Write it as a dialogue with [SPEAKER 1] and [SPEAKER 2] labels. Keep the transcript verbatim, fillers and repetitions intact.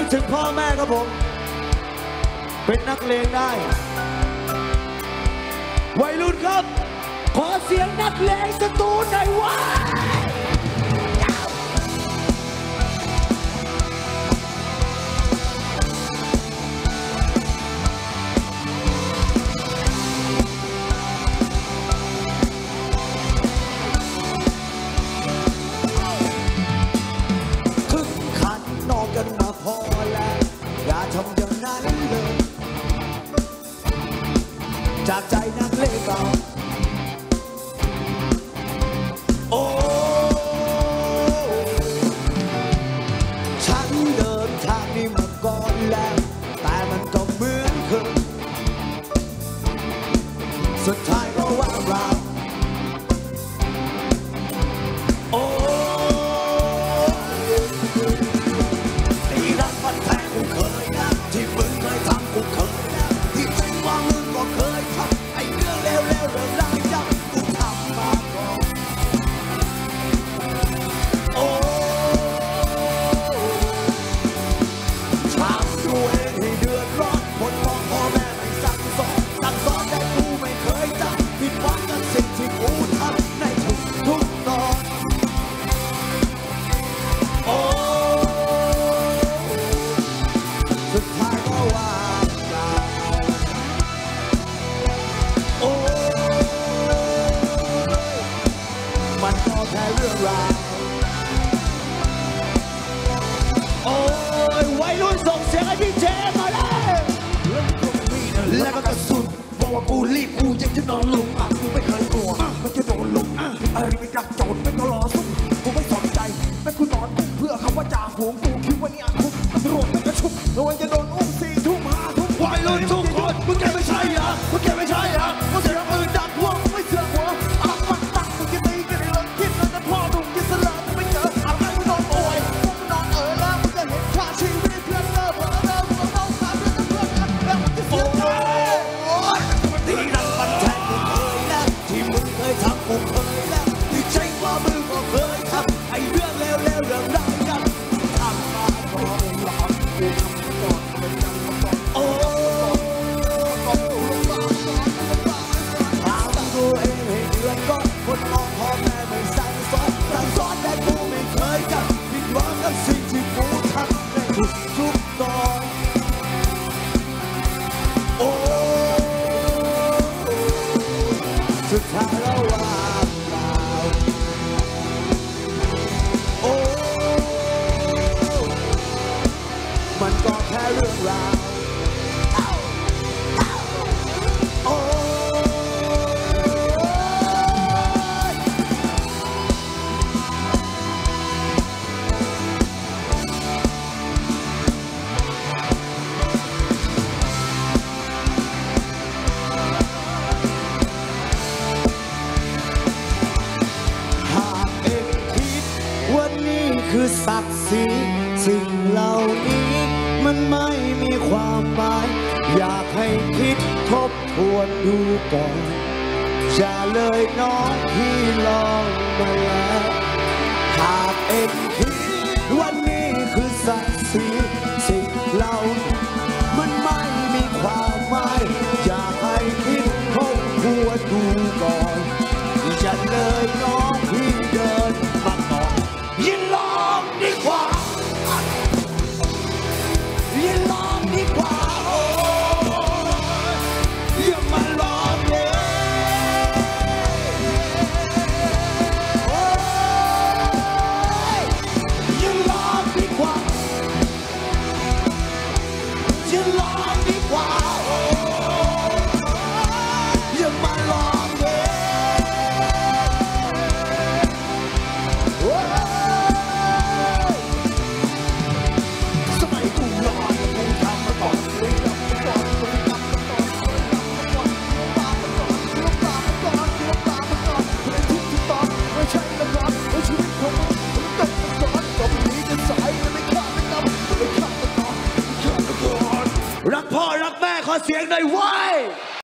[SPEAKER 1] ถึงพ่อแม่ครับผมเป็นนักเลงได้วัยรุ่นครับขอเสียงนักเลงสตูหน่อยวะถึงขันนอนกันมาพอแล้วอย่าทำอย่างนั้นเลยจากใจนักเลงเราโอ้ฉันเดินทางนี้มาก่อนแล้วแต่มันก็เหมือนเคยสุดท้ายก็ว่าเราโอ้ที่รักมันแท้กูเคยนะที่มึงเคยทำกูเคยนะที่จริงว่ามึงก็เคยทำไอ้เรื่องเลวๆเรื่องร้ายยับกูทำมาก่อนโอ้ทำตัวเองให้เดือดร้อนคนมองพ่อแม่ไม่สั่งสอนสั่งสอนแต่กูไม่เคยจำผิดหวังกับสิ่งที่กูทำในทุกทุกตอนโอ้สุดท้ายก็ว่าเราโอ้มันก็แค่เรื่องราวโอ้ยวัยรุ่นส่งเสียงให้พี่เจมาเลยแล้วก็กระสุนบอกว่ากูรีบกูยังจะนอนลุกอ่ะกูไม่เคยกลัวมันจะโดนลุกอะไรไปกับโจรไม่ก็รอสู้กูไม่สนใจแม่กูนอนเพื่อคำว่าจ่าฝูงกูคิดว่านี่อาคุกตำรวจไม่กระชุบระวังจะโดนอุ้มสี่ทุ่มห้าทุ่มวัยรุ่นทุกคนมึงแกไม่ใช่เหรอมึงแกไม่ใช่เหรอมึงเสียงปืนดักหัวมึงไม่เสือกหัวอ่ะปักปักมึงจะตีกันในรถคิดแล้วจะพ่อดุจะสลายมึงไม่เจออะไรมึงนอนโอยมึงนอนเออแล้วมึงจะเห็นค่าชีวิตเพื่อนเลิกเพื่อนเลิกมึงต้องตายเพื่อนเพื่อนกันแล้วมึงจะเสียใจที่รักมันแท้กูเคยแล้วที่มึงเคยทำกูเคยแล้วที่ใจว่ามึงก็เคยทำไอ้เรื่องเลวๆเรื่องร้ายยับทำมาก่อนหลอกกูทำมาก่อนเป็นยังมาก่อนโอ้ถามตัวเองให้เดือดร้อนคนมองพ่อแม่ไม่สั่งสอนสั่งสอนแต่กูไม่เคยจำผิดหวังกับสิ่งที่กูทำในทุกทุกตอนโอ้สุดท้ายแล้วว่าเปล่าโอ้มันก็แค่เรื่องราวโอ้หากเองคิดว่านี่คือศักดิ์ศรีสิ่งเหล่านี้มันไม่มีความหมายอยากให้คิดทบทวนดูก่อนอย่าเลยน้องพี่ลองมาแล้วหากเองคิดว่านี่คือศักดิ์ศรีสิ่งเหล่านี้มันไม่มีความหมายอยากให้คิดทบทวนดูก่อนอย่าเลยน้องพี่เดินมาก่อนยิ่งลองดีกว่ายิ่งลองดีกว่าโอ้อย่ามาลองเลยโอ้ยิ่งลองดีกว่ายิ่งลองดีกว่าโอ้อย่ามาลองเลยโอ้สมัยกูรอดกูทำมาก่อนกูทำมาก่อนกูทำมาก่อนกูทำมาก่อนกูทำมาก่อนกูทำมาก่อนกูทำมาก่อนในทุกทุกตอนไม่ใช่ละครในชีวิตของมึงมึงต้องมาก่อนต่อไปนี้จะสายจะไม่ฆ่าไม่นำไม่ฆ่ามาก่อนฆ่ามาก่อนรักพ่อรักแม่ขอเสียงหน่อยเว้ย